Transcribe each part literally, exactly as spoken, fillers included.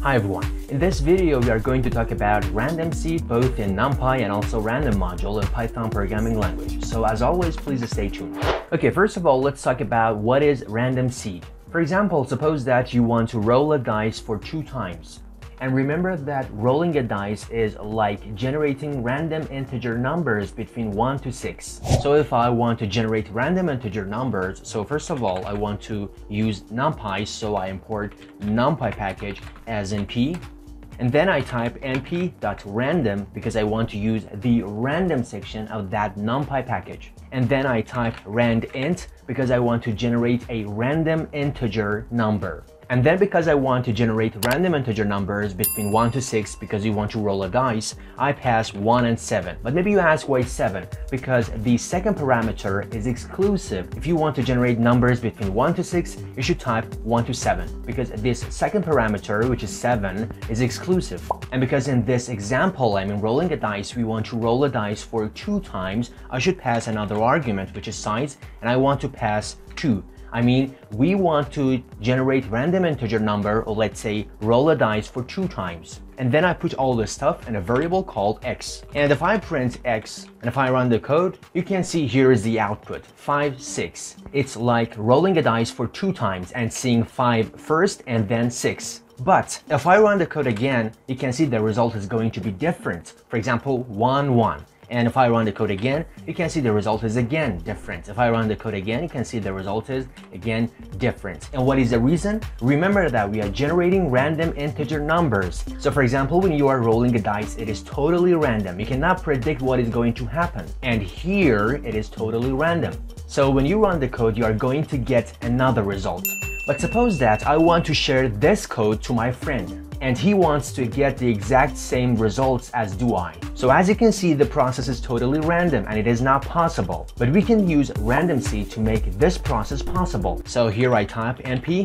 Hi everyone, in this video we are going to talk about random seed both in NumPy and also random module in Python programming language. So as always, please stay tuned. Okay, first of all, let's talk about what is random seed. For example, suppose that you want to roll a dice for two times. And remember that rolling a dice is like generating random integer numbers between one to six. So if I want to generate random integer numbers, so first of all, I want to use NumPy, so I import NumPy package as np. And then I type np.random because I want to use the random section of that NumPy package. And then I type randint because I want to generate a random integer number. And then because I want to generate random integer numbers between one to six because you want to roll a dice, I pass one and seven. But maybe you ask why seven? Because the second parameter is exclusive. If you want to generate numbers between one to six, you should type one to seven because this second parameter, which is seven, is exclusive. And because in this example, I'm rolling a dice, we want to roll a dice for two times, I should pass another argument, which is size, and I want to pass two. I mean, we want to generate random integer number, or let's say roll a dice for two times. And then I put all this stuff in a variable called x. And if I print x, and if I run the code, you can see here is the output, five, six. It's like rolling a dice for two times and seeing five first and then six. But if I run the code again, you can see the result is going to be different. For example, one, one. And if I run the code again, you can see the result is again different. If I run the code again, you can see the result is again different. And what is the reason? Remember that we are generating random integer numbers. So for example, when you are rolling a dice, it is totally random. You cannot predict what is going to happen. And here, it is totally random. So when you run the code, you are going to get another result. But suppose that I want to share this code to my friend, and he wants to get the exact same results as do I. So as you can see, the process is totally random and it is not possible. But we can use random seed to make this process possible. So here I type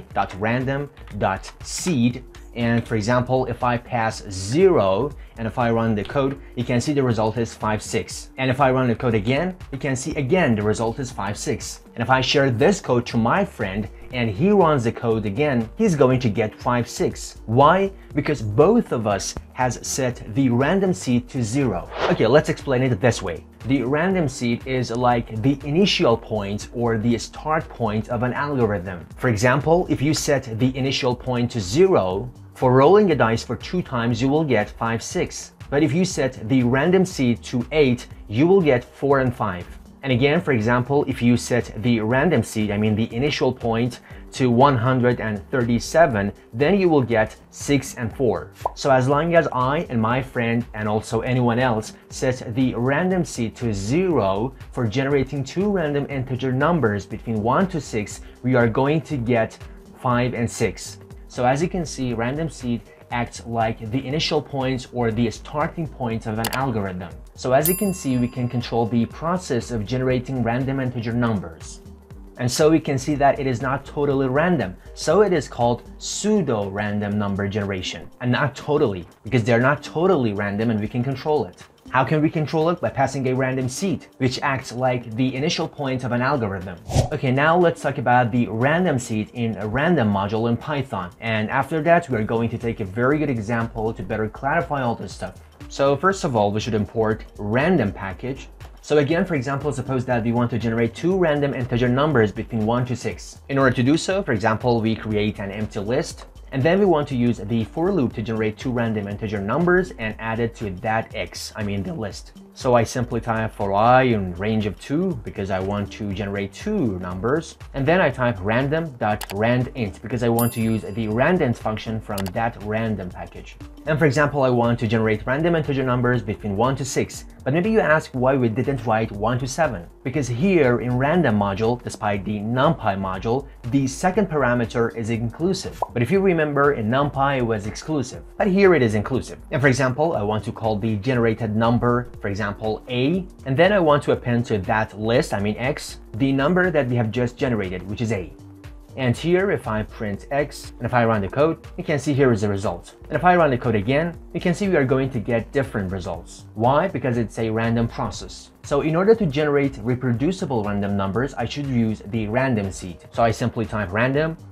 np.random.seed. And for example, if I pass zero and if I run the code, you can see the result is five, six. And if I run the code again, you can see again the result is five, six. And if I share this code to my friend and he runs the code again, he's going to get five, six. Why? Because both of us has set the random seed to zero. Okay, let's explain it this way. The random seed is like the initial point or the start point of an algorithm. For example, if you set the initial point to zero, for rolling a dice for two times, you will get five, six. But if you set the random seed to eight, you will get four and five. And again, for example, if you set the random seed, I mean the initial point, to one hundred thirty-seven, then you will get six and four. So as long as I and my friend and also anyone else set the random seed to zero for generating two random integer numbers between one to six, we are going to get five and six. So as you can see, random seed acts like the initial point or the starting point of an algorithm. So as you can see, we can control the process of generating random integer numbers. And so we can see that it is not totally random. So it is called pseudo-random number generation, and not totally, because they're not totally random and we can control it. How can we control it? By passing a random seed, which acts like the initial point of an algorithm. Okay, now let's talk about the random seed in a random module in Python. And after that, we are going to take a very good example to better clarify all this stuff. So first of all, we should import random package. So again, for example, suppose that we want to generate two random integer numbers between one to six. In order to do so, for example, we create an empty list. And then we want to use the for loop to generate two random integer numbers and add it to that x, I mean the list. So I simply type for I in range of two because I want to generate two numbers. And then I type random.randint because I want to use the randint function from that random package. And for example, I want to generate random integer numbers between one to six. But maybe you ask why we didn't write one to seven. Because here in random module, despite the numpy module, the second parameter is inclusive. But if you remember, in numpy it was exclusive. But here it is inclusive. And for example, I want to call the generated number, for example, a, and then I want to append to that list, I mean x, the number that we have just generated, which is a. And here, if I print x, and if I run the code, you can see here is the result. And if I run the code again, you can see we are going to get different results. Why? Because it's a random process. So in order to generate reproducible random numbers, I should use the random seed. So I simply type random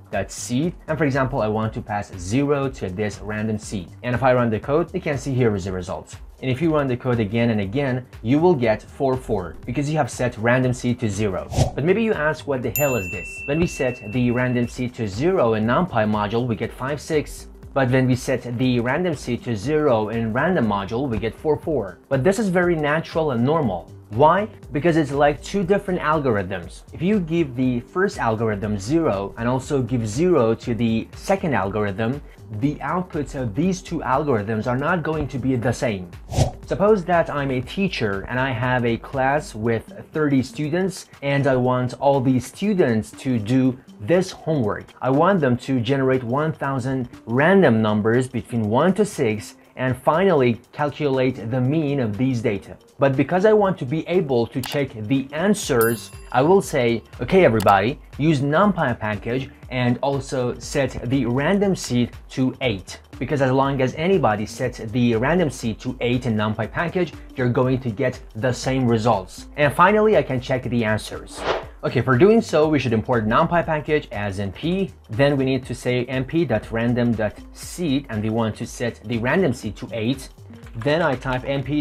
random.seed, and for example, I want to pass zero to this random seed. And if I run the code, you can see here is the result. And if you run the code again and again, you will get four four because you have set random seed to zero. But maybe you ask, what the hell is this? When we set the random seed to zero in numpy module, we get five six. But when we set the random seed to zero in random module, we get four four. But this is very natural and normal. Why? Because it's like two different algorithms. If you give the first algorithm zero and also give zero to the second algorithm, the outputs of these two algorithms are not going to be the same. Suppose that I'm a teacher and I have a class with thirty students and I want all these students to do this homework. I want them to generate one thousand random numbers between one to six and finally calculate the mean of these data. But because I want to be able to check the answers, I will say, okay everybody, use numpy package and also set the random seed to eight. Because as long as anybody sets the random seed to eight in numpy package, you're going to get the same results. And finally, I can check the answers. Okay, for doing so, we should import numpy package as np. Then we need to say np.random.seed and we want to set the random seed to eight. Then I type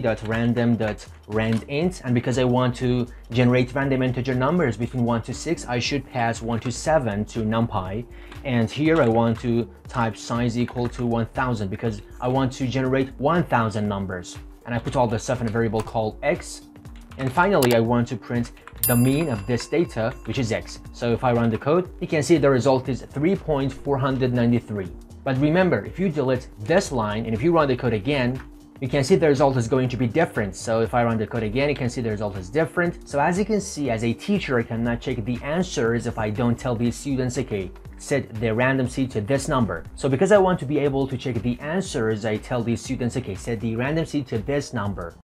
np.random.randint, and because I want to generate random integer numbers between one to six, I should pass one to seven to numpy. And here I want to type size equal to one thousand because I want to generate one thousand numbers. And I put all the stuff in a variable called x. And finally, I want to print the mean of this data, which is x. So if I run the code, you can see the result is three point four nine three. But remember, if you delete this line and if you run the code again, you can see the result is going to be different. So if I run the code again, you can see the result is different. So as you can see, as a teacher, I cannot check the answers if I don't tell these students, okay, set the random seed to this number. So because I want to be able to check the answers, I tell these students, okay, set the random seed to this number.